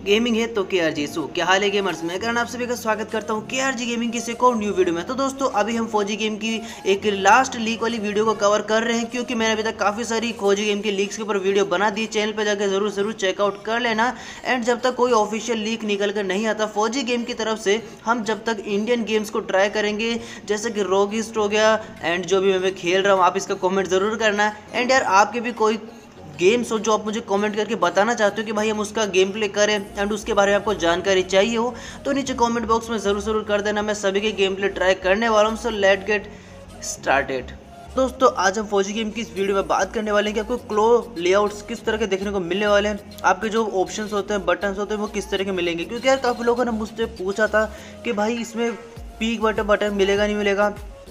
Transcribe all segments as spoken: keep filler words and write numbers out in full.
Gaming है तो के आर जी सो क्या हाल है गेमर्स। मैं करण आप सभी का स्वागत करता हूं के आर जी गेमिंग की एक और न्यू वीडियो में। तो दोस्तों अभी हम फौजी गेम की एक लास्ट लीक वाली वीडियो को कवर कर रहे हैं, क्योंकि मैंने अभी तक काफ़ी सारी फौजी गेम की लीक्स के ऊपर वीडियो बना दी। चैनल पर जाकर जरूर जरूर चेकआउट कर लेना। एंड जब तक कोई ऑफिशियल लीक निकल कर नहीं आता फौजी गेम की तरफ से, हम जब तक इंडियन गेम्स को ट्राई करेंगे, जैसे कि रोगिस्ट हो गया एंड जो भी मैं खेल रहा हूँ, आप इसका कॉमेंट ज़रूर करना। एंड यार आपके भी कोई गेम्स हो जो आप मुझे कमेंट करके बताना चाहते हो कि भाई हम उसका गेम प्ले करें एंड उसके बारे में आपको जानकारी चाहिए हो, तो नीचे कमेंट बॉक्स में ज़रूर ज़रूर कर देना। मैं सभी के गेम प्ले ट्राई करने वाला हूँ। So let get started. दोस्तों आज हम फौजी गेम की इस वीडियो में बात करने वाले हैं कि आपको क्लो लेआउट्स किस तरह के देखने को मिलने वाले हैं, आपके जो ऑप्शंस होते हैं, बटन्स होते हैं, वो किस तरह के मिलेंगे। क्योंकि यार काफ़ी लोगों ने मुझसे पूछा था कि भाई इसमें पीक बटन बटन मिलेगा नहीं मिलेगा,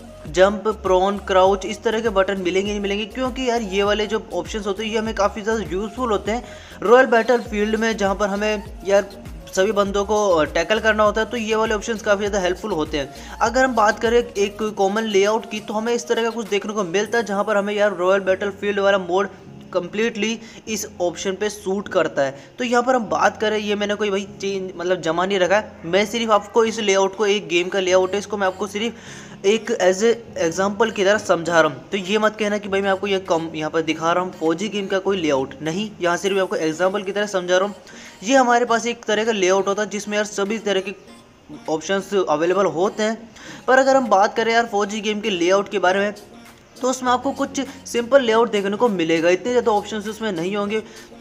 जंप प्रोन क्राउच इस तरह के बटन मिलेंगे नहीं मिलेंगे। क्योंकि यार ये वाले जो ऑप्शंस होते हैं ये हमें काफ़ी ज़्यादा यूज़फुल होते हैं रॉयल बैटल फील्ड में, जहाँ पर हमें यार सभी बंदों को टैकल करना होता है, तो ये वाले ऑप्शंस काफ़ी ज़्यादा हेल्पफुल होते हैं। अगर हम बात करें एक कॉमन लेआउट की, तो हमें इस तरह का कुछ देखने को मिलता है जहाँ पर हमें यार रॉयल बैटल फील्ड वाला मोड कम्प्लीटली इस ऑप्शन पे सूट करता है। तो यहाँ पर हम बात करें, ये मैंने कोई भाई चेंज मतलब जमा नहीं रखा है, मैं सिर्फ आपको इस लेआउट को, एक गेम का लेआउट है, इसको मैं आपको सिर्फ एक एज ए एग्जाम्पल की तरह समझा रहा हूँ। तो ये मत कहना कि भाई मैं आपको ये कम यहाँ पर दिखा रहा हूँ फौजी गेम का कोई लेआउट नहीं, यहाँ सिर्फ आपको एग्जाम्पल की तरह समझा रहा हूँ। ये हमारे पास एक तरह का लेआउट होता है जिसमें यार सभी तरह के ऑप्शंस अवेलेबल होते हैं। पर अगर हम बात करें यार फौजी गेम के लेआउट के बारे में, तो उसमें आपको कुछ सिंपल लेआउट देखने को मिलेगा, इतने ज़्यादा ऑप्शंस उसमें नहीं होंगे।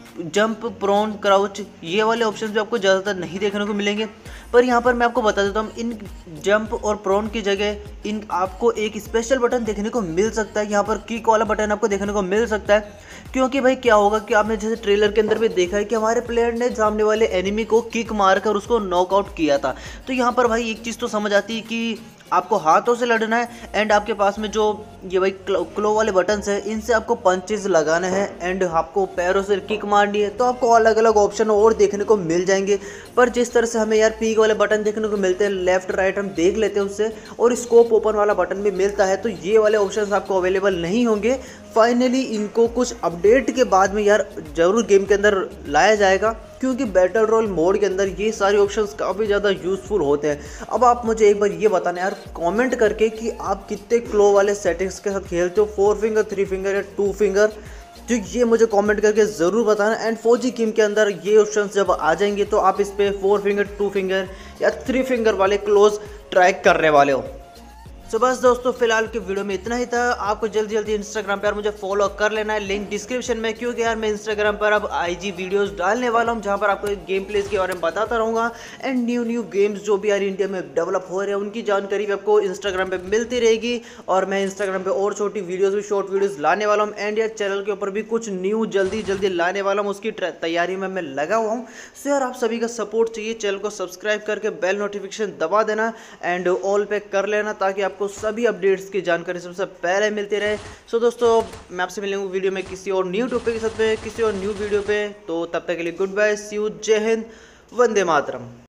जंप प्रोन क्राउच ये वाले ऑप्शंस भी आपको ज़्यादातर नहीं देखने को मिलेंगे। पर यहाँ पर मैं आपको बता देता हूँ, इन जंप और प्रोन की जगह इन आपको एक स्पेशल बटन देखने को मिल सकता है। यहाँ पर किक वाला बटन आपको देखने को मिल सकता है। क्योंकि भाई क्या होगा कि आपने जैसे ट्रेलर के अंदर भी देखा है कि हमारे प्लेयर ने सामने वाले एनिमी को किक मारकर उसको नॉकआउट किया था। तो यहाँ पर भाई एक चीज़ तो समझ आती है कि आपको हाथों से लड़ना है एंड आपके पास में जो ये भाई क्लो, क्लो वाले बटन्स हैं, इनसे आपको पंचेस लगाने हैं एंड आपको पैरों से किक मारनी है। तो आपको अलग अलग ऑप्शन और देखने को मिल जाएंगे। पर जिस तरह से हमें यार पीक वाले बटन देखने को मिलते हैं, लेफ्ट राइट हम देख लेते हैं उससे, और स्कोप ओपन वाला बटन भी मिलता है, तो ये वाले ऑप्शंस आपको अवेलेबल नहीं होंगे। फाइनली इनको कुछ अपडेट के बाद में यार जरूर गेम के अंदर लाया जाएगा, क्योंकि बैटल रॉयल मोड के अंदर ये सारे ऑप्शंस काफ़ी ज़्यादा यूज़फुल होते हैं। अब आप मुझे एक बार ये बताना यार कमेंट करके कि आप कितने क्लो वाले सेटिंग्स के साथ खेलते हो, फोर फिंगर, थ्री फिंगर या टू फिंगर, तो ये मुझे कमेंट करके ज़रूर बताना। एंड फौजी गेम के अंदर ये ऑप्शंस जब आ जाएंगे तो आप इस पर फोर फिंगर, टू फिंगर या थ्री फिंगर वाले क्लोज ट्राई करने वाले हो। सो बस दोस्तों फिलहाल की वीडियो में इतना ही था। आपको जल्दी जल्दी इंस्टाग्राम पर यार मुझे फॉलो कर लेना है, लिंक डिस्क्रिप्शन में। क्योंकि यार मैं इंस्टाग्राम पर अब आईजी वीडियोस डालने वाला हूँ, जहाँ पर आपको गेम प्लेस के बारे में बताता रहूँगा एंड न्यू न्यू गेम्स जो भी यार इंडिया में डेवलप हो रहे हैं उनकी जानकारी भी आपको इंस्टाग्राम पर मिलती रहेगी। और मैं इंस्टाग्राम पर और छोटी वीडियोज़ भी, शॉर्ट वीडियोज़ लाने वाला हूँ। एंड यार चैनल के ऊपर भी कुछ न्यू जल्दी जल्दी लाने वाला हूँ, उसकी तैयारी में मैं लगा हुआ हूँ। सो यार आप सभी का सपोर्ट चाहिए, चैनल को सब्सक्राइब करके बेल नोटिफिकेशन दबा देना एंड ऑल पे कर लेना, ताकि आपको सभी अपडेट्स की जानकारी सबसे पहले मिलती रहे। सो दोस्तों मैं आपसे मिलूंगा वीडियो में किसी और न्यू टॉपिक के साथ पे, किसी और न्यू वीडियो पे। तो तब तक के लिए गुड बाय, सी यू, जय हिंद, वंदे मातरम।